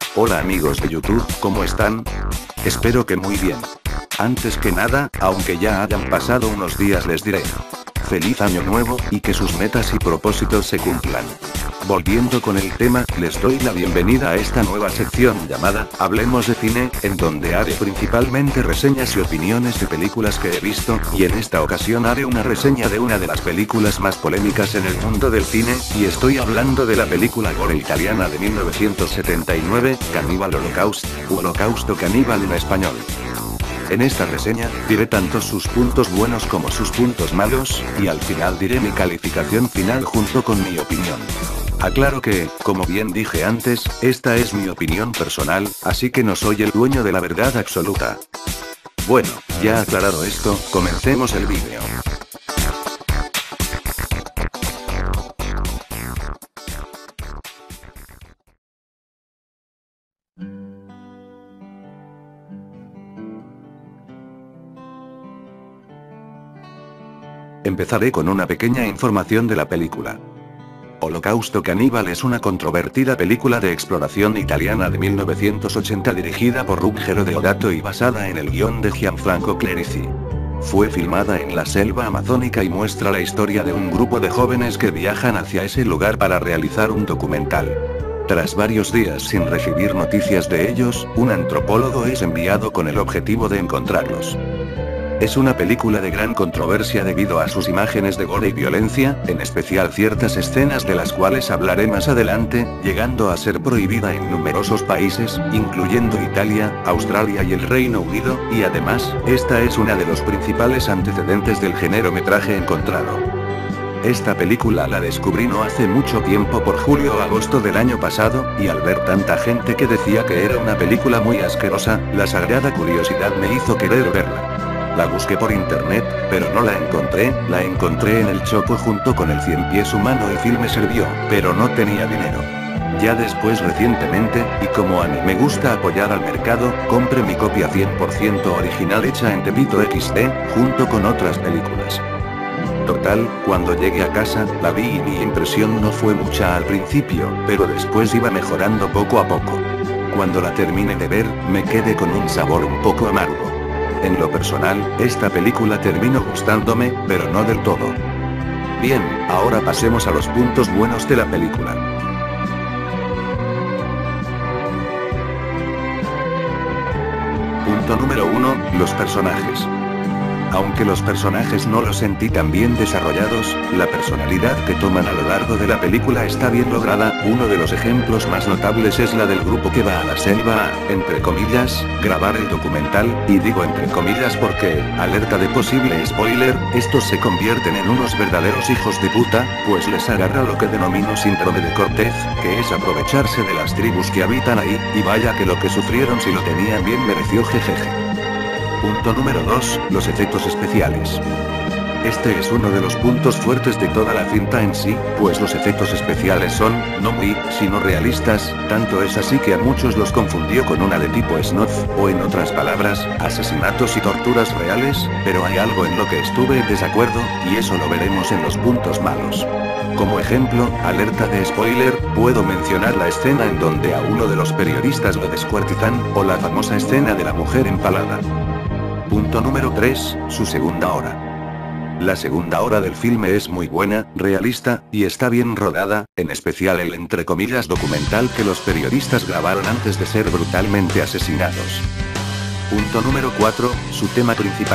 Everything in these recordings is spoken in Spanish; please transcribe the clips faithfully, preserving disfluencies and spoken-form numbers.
Hola amigos de YouTube, ¿cómo están? Espero que muy bien. Antes que nada, aunque ya hayan pasado unos días les diré feliz año nuevo, y que sus metas y propósitos se cumplan. Volviendo con el tema, les doy la bienvenida a esta nueva sección llamada Hablemos de Cine, en donde haré principalmente reseñas y opiniones de películas que he visto, y en esta ocasión haré una reseña de una de las películas más polémicas en el mundo del cine, y estoy hablando de la película gore italiana de mil novecientos setenta y nueve, Cannibal Holocaust, u Holocausto Caníbal en español. En esta reseña, diré tanto sus puntos buenos como sus puntos malos, y al final diré mi calificación final junto con mi opinión. Aclaro que, como bien dije antes, esta es mi opinión personal, así que no soy el dueño de la verdad absoluta. Bueno, ya aclarado esto, comencemos el vídeo. Empezaré con una pequeña información de la película. Holocausto Caníbal es una controvertida película de exploración italiana de mil novecientos ochenta dirigida por Ruggero Deodato y basada en el guión de Gianfranco Clerici. Fue filmada en la selva amazónica y muestra la historia de un grupo de jóvenes que viajan hacia ese lugar para realizar un documental. Tras varios días sin recibir noticias de ellos, un antropólogo es enviado con el objetivo de encontrarlos. Es una película de gran controversia debido a sus imágenes de gore y violencia, en especial ciertas escenas de las cuales hablaré más adelante, llegando a ser prohibida en numerosos países, incluyendo Italia, Australia y el Reino Unido, y además, esta es una de los principales antecedentes del género metraje encontrado. Esta película la descubrí no hace mucho tiempo por julio o agosto del año pasado, y al ver tanta gente que decía que era una película muy asquerosa, la sagrada curiosidad me hizo querer verla. La busqué por internet, pero no la encontré, la encontré en el Chopo junto con el Cien Pies Humano y Film me sirvió, pero no tenía dinero. Ya después recientemente, y como a mí me gusta apoyar al mercado, compré mi copia cien por ciento original hecha en Tepito equis de, junto con otras películas. Total, cuando llegué a casa, la vi y mi impresión no fue mucha al principio, pero después iba mejorando poco a poco. Cuando la terminé de ver, me quedé con un sabor un poco amargo. En lo personal, esta película terminó gustándome, pero no del todo. Bien, ahora pasemos a los puntos buenos de la película. Punto número uno, los personajes. Aunque los personajes no los sentí tan bien desarrollados, la personalidad que toman a lo largo de la película está bien lograda. Uno de los ejemplos más notables es la del grupo que va a la selva a, entre comillas, grabar el documental, y digo entre comillas porque, alerta de posible spoiler, estos se convierten en unos verdaderos hijos de puta, pues les agarra lo que denomino síndrome de Cortez, que es aprovecharse de las tribus que habitan ahí, y vaya que lo que sufrieron si lo tenían bien mereció jejeje. Punto número dos, los efectos especiales. Este es uno de los puntos fuertes de toda la cinta en sí, pues los efectos especiales son, no muy, sino realistas, tanto es así que a muchos los confundió con una de tipo snuff, o en otras palabras, asesinatos y torturas reales, pero hay algo en lo que estuve en desacuerdo, y eso lo veremos en los puntos malos. Como ejemplo, alerta de spoiler, puedo mencionar la escena en donde a uno de los periodistas lo descuartizan, o la famosa escena de la mujer empalada. Punto número tres, su segunda hora. La segunda hora del filme es muy buena, realista, y está bien rodada, en especial el entre comillas documental que los periodistas grabaron antes de ser brutalmente asesinados. Punto número cuatro, su tema principal.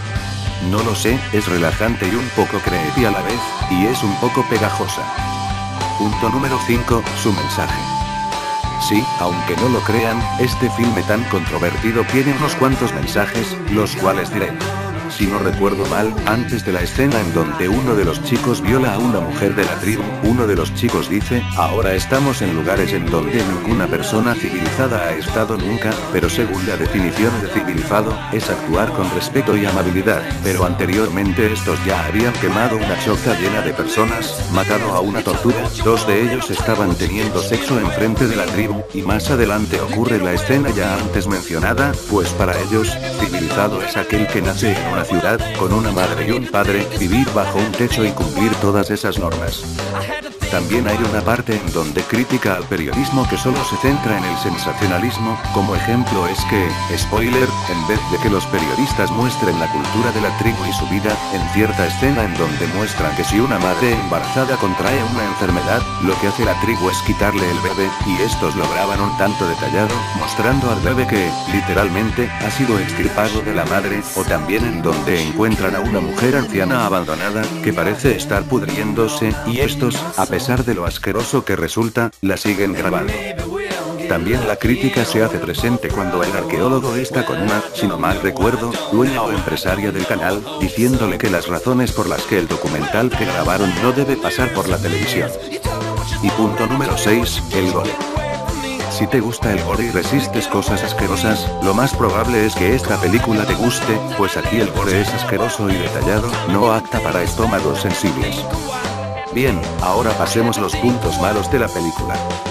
No lo sé, es relajante y un poco creepy a la vez, y es un poco pegajosa. Punto número cinco, su mensaje. Sí, aunque no lo crean, este filme tan controvertido tiene unos cuantos mensajes, los cuales diré. Si no recuerdo mal, antes de la escena en donde uno de los chicos viola a una mujer de la tribu, uno de los chicos dice, ahora estamos en lugares en donde ninguna persona civilizada ha estado nunca, pero según la definición de civilizado, es actuar con respeto y amabilidad, pero anteriormente estos ya habían quemado una choza llena de personas, matado a una tortura, dos de ellos estaban teniendo sexo enfrente de la tribu, y más adelante ocurre la escena ya antes mencionada, pues para ellos, civilizado es aquel que nace en una ciudad, con una madre y un padre, vivir bajo un techo y cumplir todas esas normas. También hay una parte en donde critica al periodismo que solo se centra en el sensacionalismo, como ejemplo es que, spoiler, en vez de que los periodistas muestren la cultura de la tribu y su vida, en cierta escena en donde muestran que si una madre embarazada contrae una enfermedad, lo que hace la tribu es quitarle el bebé, y estos lo graban un tanto detallado, mostrando al bebé que, literalmente, ha sido extirpado de la madre, o también en donde encuentran a una mujer anciana abandonada, que parece estar pudriéndose, y estos, a pesar de lo asqueroso que resulta, la siguen grabando. También la crítica se hace presente cuando el arqueólogo está con una, si no mal recuerdo, dueña o empresaria del canal, diciéndole que las razones por las que el documental que grabaron no debe pasar por la televisión. Y punto número seis, el gore. Si te gusta el gore y resistes cosas asquerosas, lo más probable es que esta película te guste, pues aquí el gore es asqueroso y detallado, no apta para estómagos sensibles. Bien, ahora pasemos los puntos malos de la película.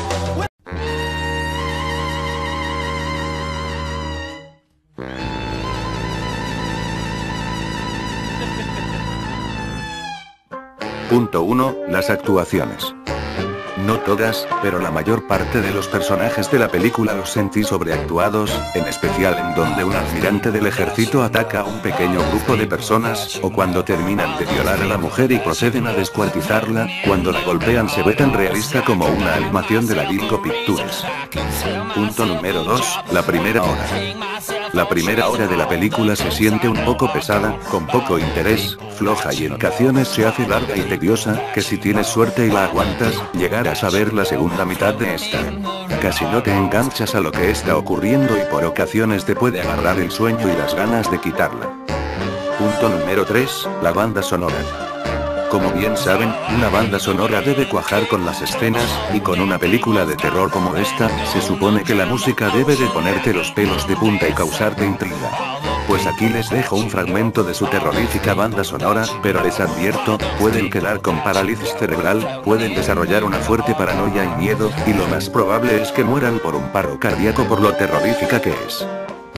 Punto uno, las actuaciones. No todas, pero la mayor parte de los personajes de la película los sentí sobreactuados, en especial en donde un almirante del ejército ataca a un pequeño grupo de personas, o cuando terminan de violar a la mujer y proceden a descuartizarla, cuando la golpean se ve tan realista como una animación de la Dingo Pictures. Punto número dos, la primera hora. La primera hora de la película se siente un poco pesada, con poco interés, floja y en ocasiones se hace larga y tediosa, que si tienes suerte y la aguantas, llegarás a ver la segunda mitad de esta. Casi no te enganchas a lo que está ocurriendo y por ocasiones te puede agarrar el sueño y las ganas de quitarla. Punto número tres, la banda sonora. Como bien saben, una banda sonora debe cuajar con las escenas, y con una película de terror como esta, se supone que la música debe de ponerte los pelos de punta y causarte intriga. Pues aquí les dejo un fragmento de su terrorífica banda sonora, pero les advierto, pueden quedar con parálisis cerebral, pueden desarrollar una fuerte paranoia y miedo, y lo más probable es que mueran por un paro cardíaco por lo terrorífica que es.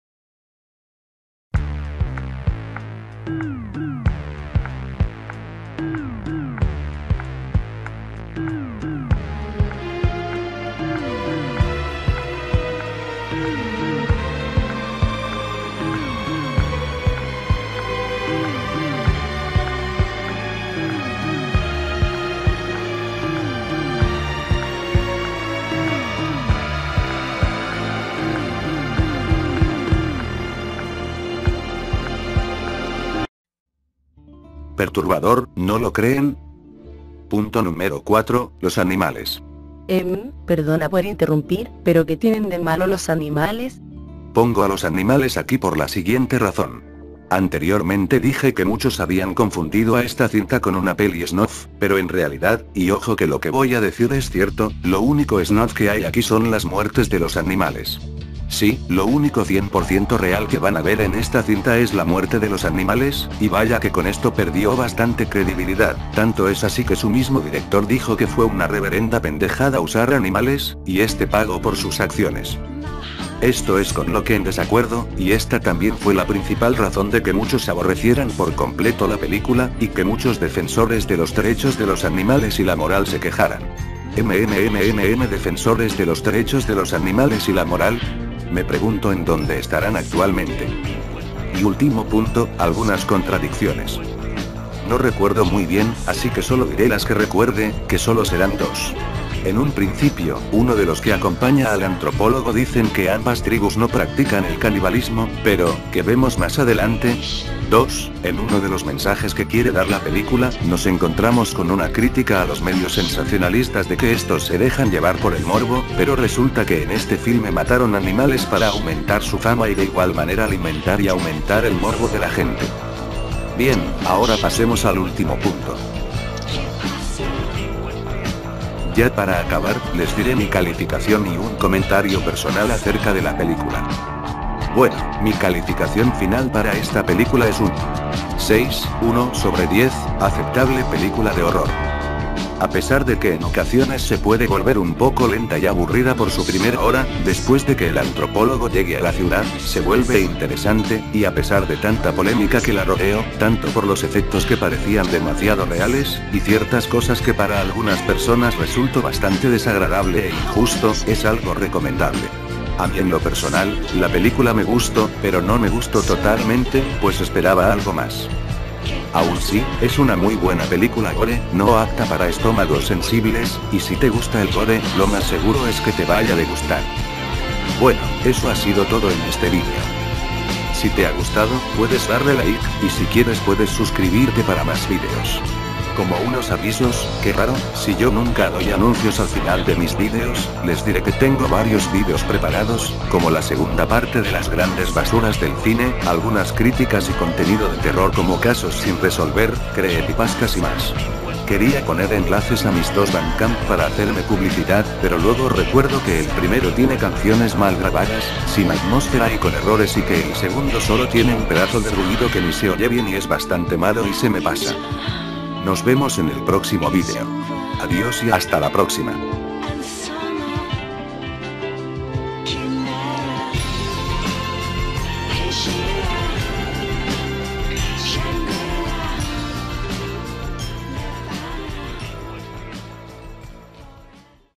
Perturbador, ¿no lo creen? Punto número cuatro, los animales. Em, perdona por interrumpir, pero ¿qué tienen de malo los animales? Pongo a los animales aquí por la siguiente razón. Anteriormente dije que muchos habían confundido a esta cinta con una peli snuff, pero en realidad, y ojo que lo que voy a decir es cierto, lo único snuff que hay aquí son las muertes de los animales. Sí, lo único cien por ciento real que van a ver en esta cinta es la muerte de los animales, y vaya que con esto perdió bastante credibilidad, tanto es así que su mismo director dijo que fue una reverenda pendejada usar animales, y este pagó por sus acciones. Esto es con lo que en desacuerdo, y esta también fue la principal razón de que muchos aborrecieran por completo la película, y que muchos defensores de los derechos de los animales y la moral se quejaran. MMMMM defensores de los derechos de los animales y la moral. Me pregunto en dónde estarán actualmente. Y último punto, algunas contradicciones. No recuerdo muy bien, así que solo diré las que recuerde, que solo serán dos. En un principio, uno de los que acompaña al antropólogo dicen que ambas tribus no practican el canibalismo, pero, que vemos más adelante. dos. En uno de los mensajes que quiere dar la película, nos encontramos con una crítica a los medios sensacionalistas de que estos se dejan llevar por el morbo, pero resulta que en este filme mataron animales para aumentar su fama y de igual manera alimentar y aumentar el morbo de la gente. Bien, ahora pasemos al último punto. Ya para acabar, les diré mi calificación y un comentario personal acerca de la película. Bueno, mi calificación final para esta película es un seis, uno sobre diez, aceptable película de horror. A pesar de que en ocasiones se puede volver un poco lenta y aburrida por su primera hora, después de que el antropólogo llegue a la ciudad, se vuelve interesante, y a pesar de tanta polémica que la rodeó, tanto por los efectos que parecían demasiado reales, y ciertas cosas que para algunas personas resultó bastante desagradable e injusto, es algo recomendable. A mí en lo personal, la película me gustó, pero no me gustó totalmente, pues esperaba algo más. Aún sí, es una muy buena película gore, no apta para estómagos sensibles, y si te gusta el gore, lo más seguro es que te vaya a gustar. Bueno, eso ha sido todo en este vídeo. Si te ha gustado, puedes darle like, y si quieres puedes suscribirte para más vídeos. Como unos avisos, qué raro, si yo nunca doy anuncios al final de mis vídeos, les diré que tengo varios vídeos preparados, como la segunda parte de las grandes basuras del cine, algunas críticas y contenido de terror como casos sin resolver, creepypastas y más. Quería poner enlaces a mis dos Bandcamp para hacerme publicidad, pero luego recuerdo que el primero tiene canciones mal grabadas, sin atmósfera y con errores, y que el segundo solo tiene un pedazo de ruido que ni se oye bien y es bastante malo y se me pasa. Nos vemos en el próximo vídeo. Adiós y hasta la próxima. She